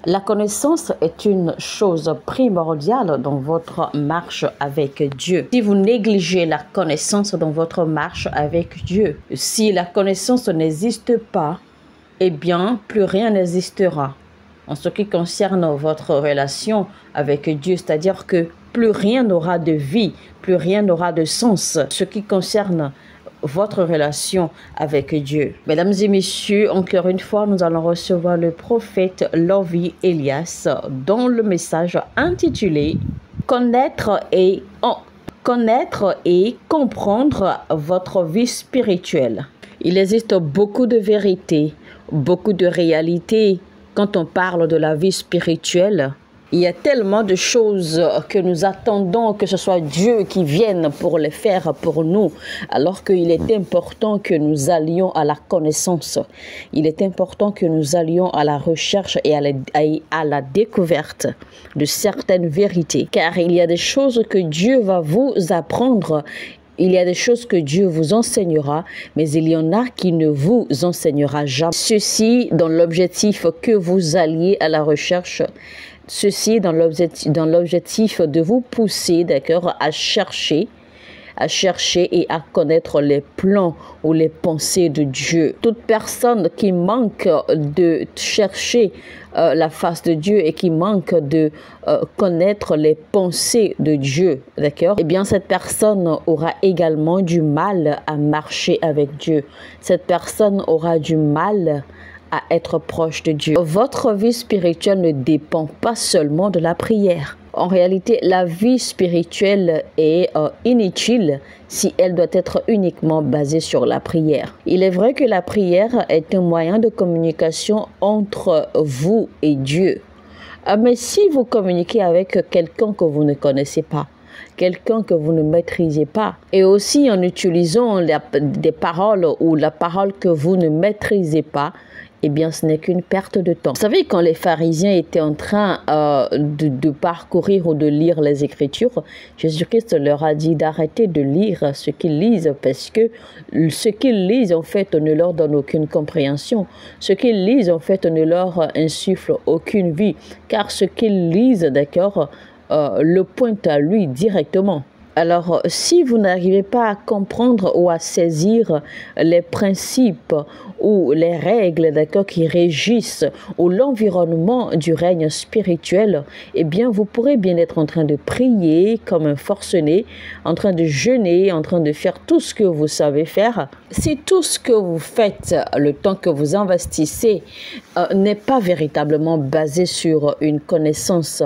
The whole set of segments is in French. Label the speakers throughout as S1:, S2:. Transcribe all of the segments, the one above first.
S1: La connaissance est une chose primordiale dans votre marche avec Dieu. Si vous négligez la connaissance dans votre marche avec Dieu, si la connaissance n'existe pas, eh bien, plus rien n'existera. En ce qui concerne votre relation avec Dieu, c'est-à-dire que plus rien n'aura de vie, plus rien n'aura de sens. Ce qui concerne votre relation avec Dieu. Mesdames et messieurs, encore une fois, nous allons recevoir le prophète Lovie Elias dans le message intitulé « Connaître et comprendre votre vie spirituelle ». Il existe beaucoup de vérités, beaucoup de réalités quand on parle de la vie spirituelle. Il y a tellement de choses que nous attendons que ce soit Dieu qui vienne pour les faire pour nous, alors qu'il est important que nous allions à la connaissance. Il est important que nous allions à la recherche et à la découverte de certaines vérités, car il y a des choses que Dieu va vous apprendre. Il y a des choses que Dieu vous enseignera, mais il y en a qui ne vous enseignera jamais. Ceci dans l'objectif que vous alliez à la recherche. Ceci dans l'objectif de vous pousser, d'accord, à chercher et à connaître les plans ou les pensées de Dieu. Toute personne qui manque de chercher la face de Dieu et qui manque de connaître les pensées de Dieu, d'accord, eh bien cette personne aura également du mal à marcher avec Dieu. Cette personne aura du mal à être proche de Dieu. Votre vie spirituelle ne dépend pas seulement de la prière. En réalité, la vie spirituelle est inutile si elle doit être uniquement basée sur la prière. Il est vrai que la prière est un moyen de communication entre vous et Dieu. Mais si vous communiquez avec quelqu'un que vous ne connaissez pas, quelqu'un que vous ne maîtrisez pas, et aussi en utilisant des paroles ou la parole que vous ne maîtrisez pas, eh bien, ce n'est qu'une perte de temps. Vous savez, quand les pharisiens étaient en train de parcourir ou de lire les Écritures, Jésus-Christ leur a dit d'arrêter de lire ce qu'ils lisent parce que ce qu'ils lisent, en fait, ne leur donne aucune compréhension. Ce qu'ils lisent, en fait, ne leur insuffle aucune vie, car ce qu'ils lisent, d'accord, le pointe à lui directement. Alors, si vous n'arrivez pas à comprendre ou à saisir les principes ou les règles, d'accord, qui régissent ou l'environnement du règne spirituel, eh bien, vous pourrez bien être en train de prier comme un forcené, en train de jeûner, en train de faire tout ce que vous savez faire. Si tout ce que vous faites, le temps que vous investissez, n'est pas véritablement basé sur une connaissance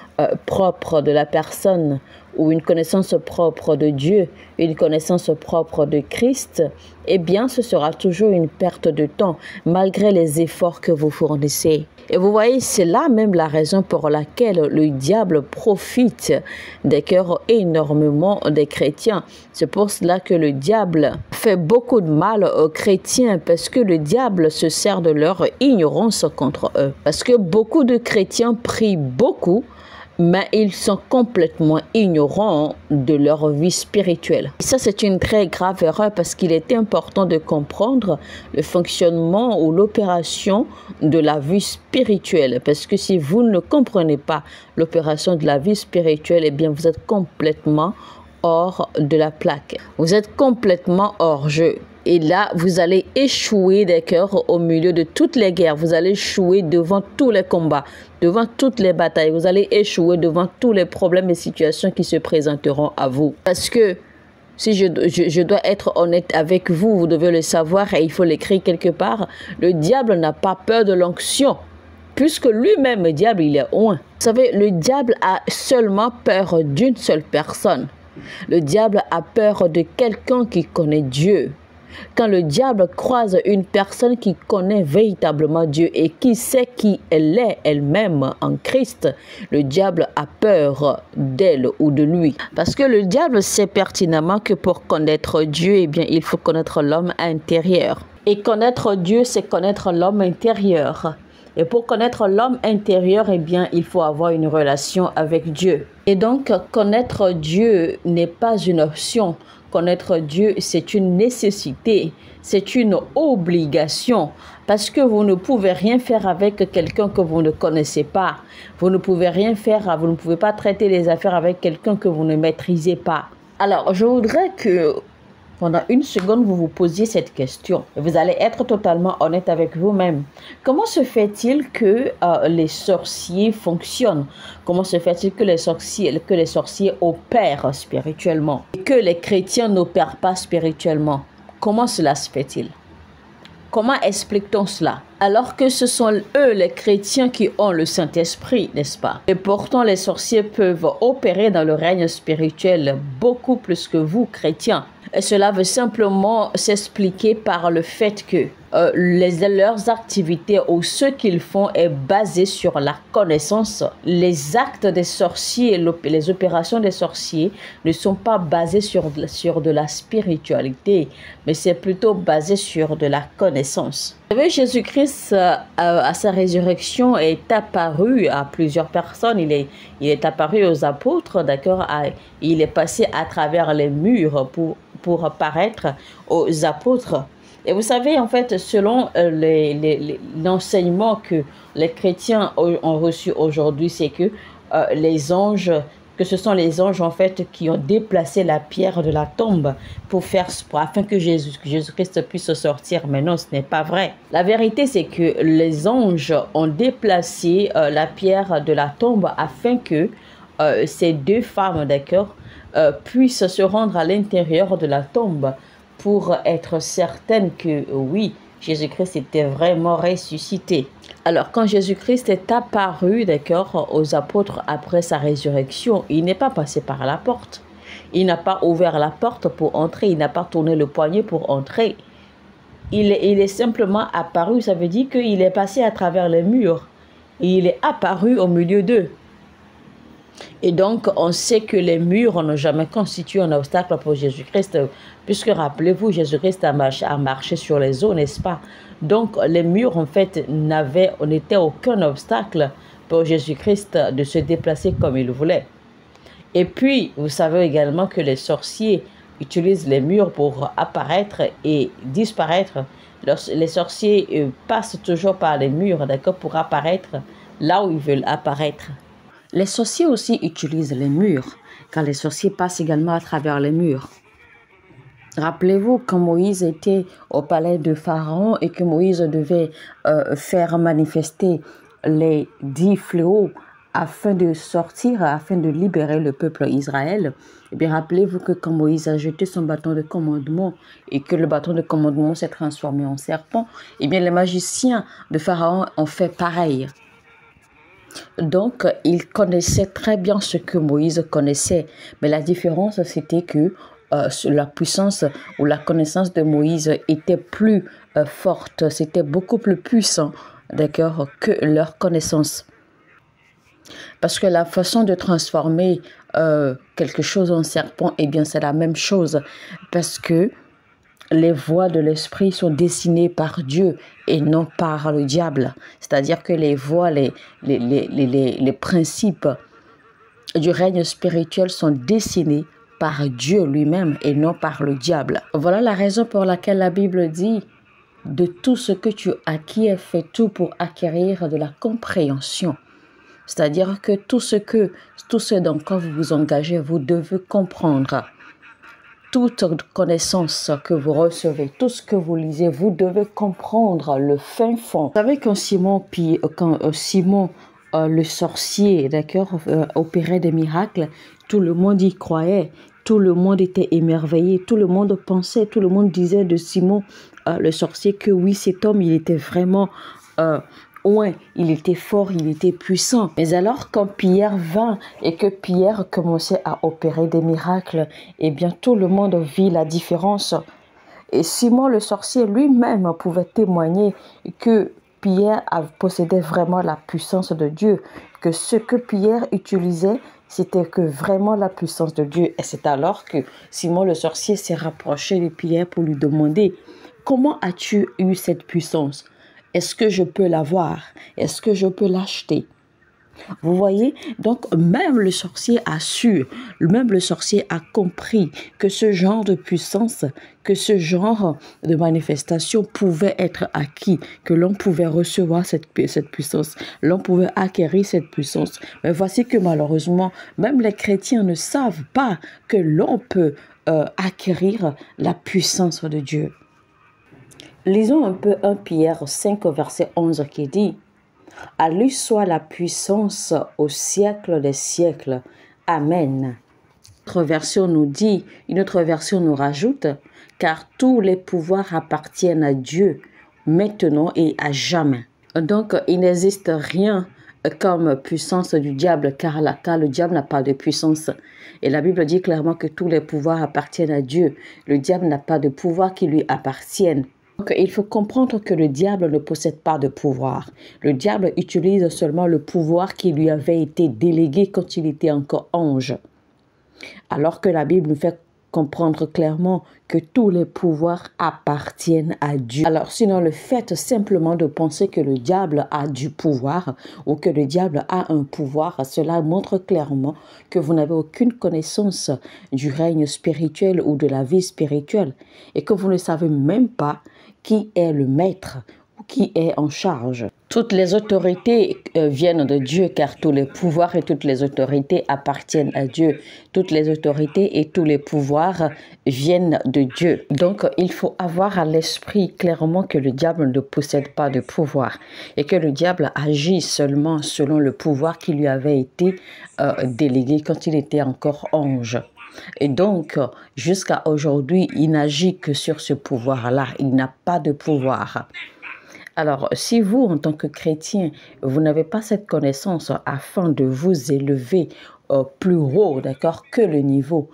S1: propre de la personne ou une connaissance propre de Dieu, une connaissance propre de Christ, eh bien, ce sera toujours une perte de temps, malgré les efforts que vous fournissez. Et vous voyez, c'est là même la raison pour laquelle le diable profite des cœurs énormément des chrétiens. C'est pour cela que le diable fait beaucoup de mal aux chrétiens, parce que le diable se sert de leur ignorance contre eux. Parce que beaucoup de chrétiens prient beaucoup, mais ils sont complètement ignorants de leur vie spirituelle. Et ça, c'est une très grave erreur, parce qu'il est important de comprendre le fonctionnement ou l'opération de la vie spirituelle. Parce que si vous ne comprenez pas l'opération de la vie spirituelle, eh bien, vous êtes complètement hors de la plaque. Vous êtes complètement hors jeu. Et là, vous allez échouer, d'accord, au milieu de toutes les guerres. Vous allez échouer devant tous les combats, devant toutes les batailles. Vous allez échouer devant tous les problèmes et situations qui se présenteront à vous. Parce que si je dois être honnête avec vous, vous devez le savoir et il faut l'écrire quelque part. Le diable n'a pas peur de l'onction, puisque lui-même, le diable, il est oint. Vous savez, le diable a seulement peur d'une seule personne. Le diable a peur de quelqu'un qui connaît Dieu. Quand le diable croise une personne qui connaît véritablement Dieu et qui sait qui elle est elle-même en Christ, le diable a peur d'elle ou de lui. Parce que le diable sait pertinemment que pour connaître Dieu, eh bien, il faut connaître l'homme intérieur. Et connaître Dieu, c'est connaître l'homme intérieur. Et pour connaître l'homme intérieur, eh bien, il faut avoir une relation avec Dieu. Et donc, connaître Dieu n'est pas une option. connaître Dieu, c'est une nécessité, c'est une obligation, parce que vous ne pouvez rien faire avec quelqu'un que vous ne connaissez pas. Vous ne pouvez rien faire, vous ne pouvez pas traiter les affaires avec quelqu'un que vous ne maîtrisez pas. Alors, je voudrais que pendant une seconde, vous vous posiez cette question. Vous allez être totalement honnête avec vous-même. Comment se fait-il que les sorciers fonctionnent? Comment se fait-il que les sorciers opèrent spirituellement et que les chrétiens n'opèrent pas spirituellement? Comment cela se fait-il? Comment explique-t-on cela? Alors que ce sont eux, les chrétiens, qui ont le Saint-Esprit, n'est-ce pas? Et pourtant, les sorciers peuvent opérer dans le règne spirituel beaucoup plus que vous, chrétiens. Et cela veut simplement s'expliquer par le fait que leurs activités ou ce qu'ils font est basé sur la connaissance. Les actes des sorciers, les opérations des sorciers ne sont pas basées sur de la spiritualité, mais c'est plutôt basé sur de la connaissance. Vous savez, Jésus-Christ, à sa résurrection, est apparu à plusieurs personnes. Il est apparu aux apôtres, d'accord? Il est passé à travers les murs pour apparaître aux apôtres. Et vous savez, en fait, selon l'enseignement que les chrétiens ont reçu aujourd'hui, c'est que ce sont les anges, en fait, qui ont déplacé la pierre de la tombe afin que Jésus-Christ puisse sortir. Mais non, ce n'est pas vrai. La vérité, c'est que les anges ont déplacé la pierre de la tombe afin que ces deux femmes, d'accord, puissent se rendre à l'intérieur de la tombe pour être certaines que oui, Jésus-Christ était vraiment ressuscité. Alors, quand Jésus-Christ est apparu, d'accord, aux apôtres après sa résurrection, il n'est pas passé par la porte. Il n'a pas ouvert la porte pour entrer, il n'a pas tourné le poignet pour entrer. Il est simplement apparu, ça veut dire qu'il est passé à travers les murs. Et il est apparu au milieu d'eux. Et donc, on sait que les murs n'ont jamais constitué un obstacle pour Jésus-Christ, puisque rappelez-vous, Jésus-Christ a marché sur les eaux, n'est-ce pas? Donc, les murs, en fait, n'étaient aucun obstacle pour Jésus-Christ de se déplacer comme il voulait. Et puis, vous savez également que les sorciers utilisent les murs pour apparaître et disparaître. Les sorciers passent toujours par les murs, d'accord, pour apparaître là où ils veulent apparaître. Les sorciers aussi utilisent les murs, car les sorciers passent également à travers les murs. Rappelez-vous quand Moïse était au palais de Pharaon et que Moïse devait faire manifester les 10 fléaux afin de sortir, afin de libérer le peuple Israël. Eh bien, rappelez-vous que quand Moïse a jeté son bâton de commandement et que le bâton de commandement s'est transformé en serpent, eh bien, les magiciens de Pharaon ont fait pareil. Donc, il connaissait très bien ce que Moïse connaissait. Mais la différence, c'était que la puissance ou la connaissance de Moïse était plus forte. C'était beaucoup plus puissant, d'accord, que leur connaissance. Parce que la façon de transformer quelque chose en serpent, eh bien, c'est la même chose. Parce que les voies de l'esprit sont dessinées par Dieu et non par le diable. C'est-à-dire que les voies, les principes du règne spirituel sont dessinés par Dieu lui-même et non par le diable. Voilà la raison pour laquelle la Bible dit « De tout ce que tu acquiers, fais tout pour acquérir de la compréhension ». C'est-à-dire que tout ce dans quoi vous vous engagez, vous devez comprendre. Toute connaissance que vous recevez, tout ce que vous lisez, vous devez comprendre le fin fond. Vous savez quand Simon le sorcier, d'accord, opérait des miracles, tout le monde y croyait, tout le monde était émerveillé, tout le monde pensait, tout le monde disait de Simon le sorcier que oui, cet homme, il était vraiment... ouais, il était fort, il était puissant. Mais alors, quand Pierre vint et que Pierre commençait à opérer des miracles, eh bien, tout le monde vit la différence. Et Simon le sorcier lui-même pouvait témoigner que Pierre possédait vraiment la puissance de Dieu, que ce que Pierre utilisait, c'était que vraiment la puissance de Dieu. Et c'est alors que Simon le sorcier s'est rapproché de Pierre pour lui demander « Comment as-tu eu cette puissance ? Est-ce que je peux l'avoir? Est-ce que je peux l'acheter? » Vous voyez, donc même le sorcier a su, même le sorcier a compris que ce genre de puissance, que ce genre de manifestation pouvait être acquis, que l'on pouvait recevoir cette puissance, l'on pouvait acquérir cette puissance. Mais voici que malheureusement, même les chrétiens ne savent pas que l'on peut acquérir la puissance de Dieu. Lisons un peu 1 Pierre 5, verset 11 qui dit: à lui soit la puissance au siècle des siècles. Amen. Une autre version nous dit, une autre version nous rajoute, car tous les pouvoirs appartiennent à Dieu, maintenant et à jamais. Donc, il n'existe rien comme puissance du diable, car le diable n'a pas de puissance. Et la Bible dit clairement que tous les pouvoirs appartiennent à Dieu. Le diable n'a pas de pouvoir qui lui appartienne. Donc, il faut comprendre que le diable ne possède pas de pouvoir. Le diable utilise seulement le pouvoir qui lui avait été délégué quand il était encore ange. Alors que la Bible nous fait comprendre clairement que tous les pouvoirs appartiennent à Dieu. Alors sinon, le fait simplement de penser que le diable a du pouvoir ou que le diable a un pouvoir, cela montre clairement que vous n'avez aucune connaissance du règne spirituel ou de la vie spirituelle et que vous ne savez même pas qui est le maître ou qui est en charge. Toutes les autorités viennent de Dieu, car tous les pouvoirs et toutes les autorités appartiennent à Dieu. Toutes les autorités et tous les pouvoirs viennent de Dieu. Donc, il faut avoir à l'esprit clairement que le diable ne possède pas de pouvoir et que le diable agit seulement selon le pouvoir qui lui avait été délégué quand il était encore ange. Et donc, jusqu'à aujourd'hui, il n'agit que sur ce pouvoir-là. Il n'a pas de pouvoir. Alors, si vous, en tant que chrétien, vous n'avez pas cette connaissance afin de vous élever plus haut, d'accord, que le niveau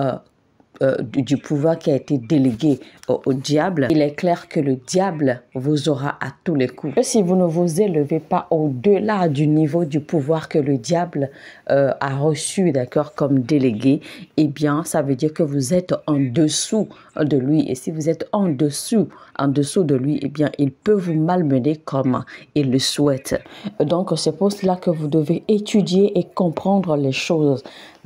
S1: du pouvoir qui a été délégué au diable, il est clair que le diable vous aura à tous les coups. Et si vous ne vous élevez pas au-delà du niveau du pouvoir que le diable a reçu, d'accord, comme délégué, eh bien, ça veut dire que vous êtes en dessous de lui. Et si vous êtes en dessous de lui, eh bien, il peut vous malmener comme il le souhaite. Donc, c'est pour cela que vous devez étudier et comprendre les choses,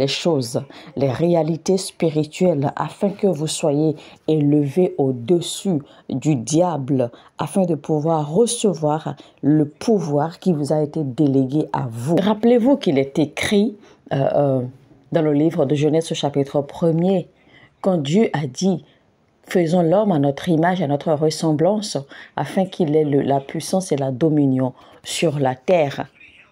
S1: les réalités spirituelles, afin que vous soyez élevés au-dessus du diable, afin de pouvoir recevoir le pouvoir qui vous a été délégué à vous. Rappelez-vous qu'il est écrit dans le livre de Genèse au chapitre 1er, quand Dieu a dit: faisons l'homme à notre image, à notre ressemblance, afin qu'il ait la puissance et la dominion sur la terre,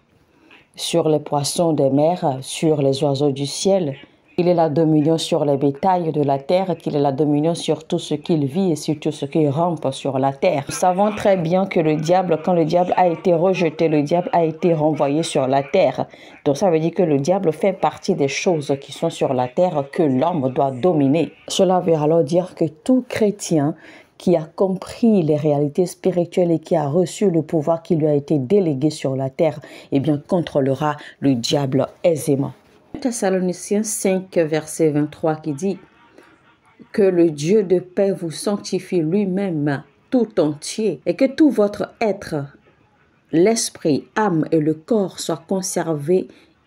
S1: sur les poissons des mers, sur les oiseaux du ciel. Il ait la dominion sur les bétails de la terre, qu'il ait la dominion sur tout ce qu'il vit et sur tout ce qui rampe sur la terre. Nous savons très bien que le diable, quand le diable a été rejeté, le diable a été renvoyé sur la terre. Donc ça veut dire que le diable fait partie des choses qui sont sur la terre que l'homme doit dominer. Cela veut alors dire que tout chrétien qui a compris les réalités spirituelles et qui a reçu le pouvoir qui lui a été délégué sur la terre, eh bien, contrôlera le diable aisément. Thessaloniciens 5, verset 23 qui dit: que le Dieu de paix vous sanctifie lui-même tout entier et que tout votre être, l'esprit, âme et le corps soient conservés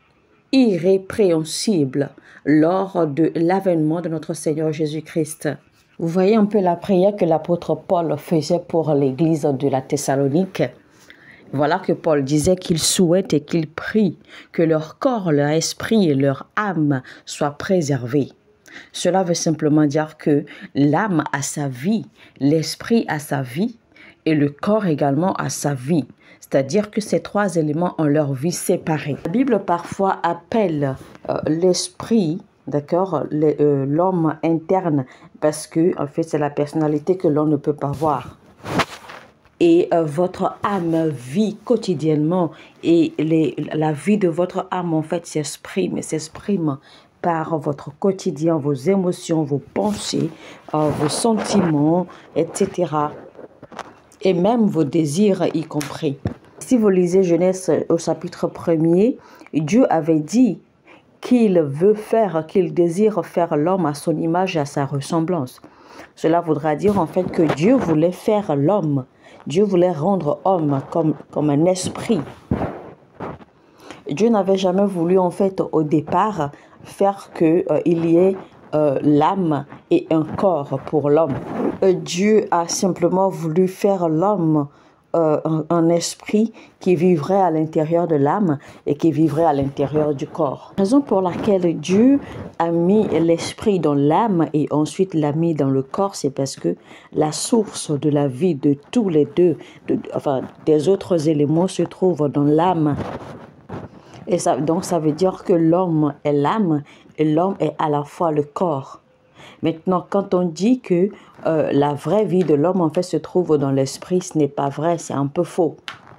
S1: irrépréhensibles lors de l'avènement de notre Seigneur Jésus-Christ. Vous voyez un peu la prière que l'apôtre Paul faisait pour l'église de la Thessalonique. Voilà que Paul disait qu'il souhaite et qu'il prie que leur corps, leur esprit et leur âme soient préservés. Cela veut simplement dire que l'âme a sa vie, l'esprit a sa vie et le corps également a sa vie. C'est-à-dire que ces trois éléments ont leur vie séparée. La Bible parfois appelle l'esprit, d'accord, l'homme interne, parce que en fait c'est la personnalité que l'on ne peut pas voir. Et votre âme vit quotidiennement et la vie de votre âme en fait s'exprime par votre quotidien, vos émotions, vos pensées, vos sentiments, etc. Et même vos désirs y compris. Si vous lisez Genèse au chapitre 1er, Dieu avait dit qu'il désire faire l'homme à son image et à sa ressemblance. Cela voudra dire en fait que Dieu voulait faire l'homme. Dieu voulait rendre homme comme un esprit. Dieu n'avait jamais voulu en fait au départ faire que il y ait l'âme et un corps pour l'homme. Dieu a simplement voulu faire l'homme un esprit qui vivrait à l'intérieur de l'âme et qui vivrait à l'intérieur du corps. Raison pour laquelle Dieu a mis l'esprit dans l'âme et ensuite l'a mis dans le corps, c'est parce que la source de la vie de tous les deux, des autres éléments se trouve dans l'âme. Et donc ça veut dire que l'homme est l'âme et l'homme est à la fois le corps. Maintenant, quand on dit que la vraie vie de l'homme en fait se trouve dans l'esprit, ce n'est pas vrai, c'est un peu faux.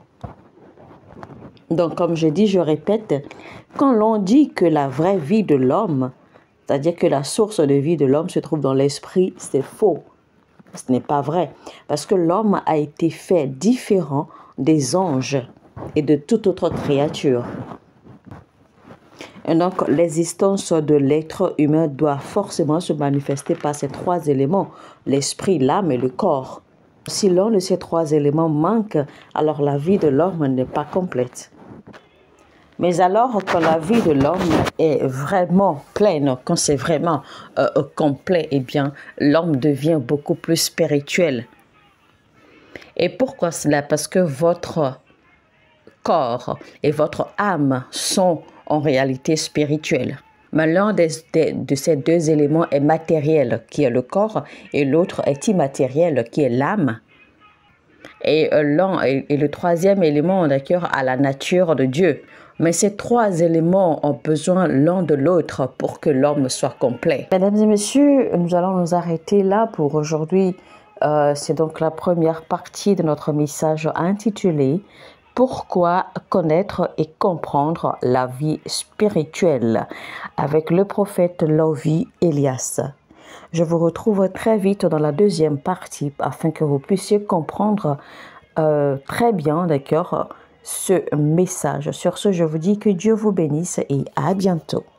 S1: Donc comme je dis, je répète, quand l'on dit que la vraie vie de l'homme, c'est-à-dire que la source de vie de l'homme se trouve dans l'esprit, c'est faux. Ce n'est pas vrai, parce que l'homme a été fait différent des anges et de toute autre créature. Et donc, l'existence de l'être humain doit forcément se manifester par ces trois éléments, l'esprit, l'âme et le corps. Si l'un de ces trois éléments manque, alors la vie de l'homme n'est pas complète. Mais alors, quand la vie de l'homme est vraiment pleine, quand c'est vraiment complet, eh bien, l'homme devient beaucoup plus spirituel. Et pourquoi cela? Parce que votre corps et votre âme sont en réalité spirituelle. Mais l'un de ces deux éléments est matériel, qui est le corps, et l'autre est immatériel, qui est l'âme. Et le troisième élément, d'accord, a la nature de Dieu. Mais ces trois éléments ont besoin l'un de l'autre pour que l'homme soit complet. Mesdames et messieurs, nous allons nous arrêter là pour aujourd'hui. C'est donc la première partie de notre message intitulé « Pourquoi connaître et comprendre la vie spirituelle ?» avec le prophète Lovie Elias. Je vous retrouve très vite dans la deuxième partie afin que vous puissiez comprendre très bien, d'accord, ce message. Sur ce, je vous dis que Dieu vous bénisse et à bientôt.